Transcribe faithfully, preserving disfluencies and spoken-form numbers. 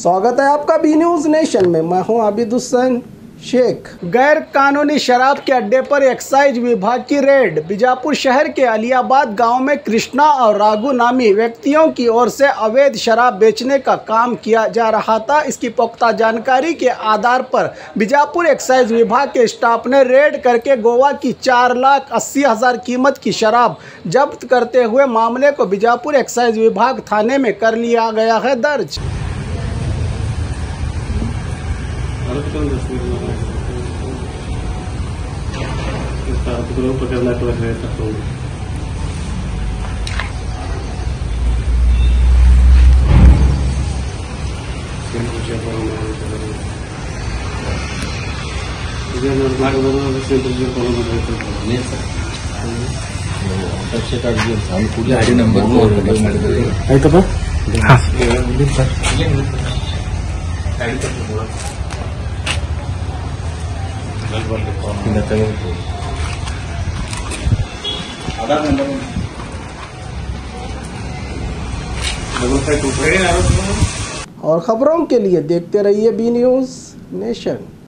स्वागत है आपका बी न्यूज नेशन में। मैं हूं आबिद हुसैन शेख। गैर कानूनी शराब के अड्डे पर एक्साइज विभाग की रेड। बीजापुर शहर के अलियाबाद गांव में कृष्णा और राघु नामी व्यक्तियों की ओर से अवैध शराब बेचने का काम किया जा रहा था। इसकी पुख्ता जानकारी के आधार पर बीजापुर एक्साइज विभाग के स्टाफ ने रेड करके गोवा की चार लाख अस्सी हजार कीमत की शराब जब्त करते हुए मामले को बीजापुर एक्साइज विभाग थाने में कर लिया गया है दर्ज। और खबरों के लिए देखते रहिए बी न्यूज नेशन।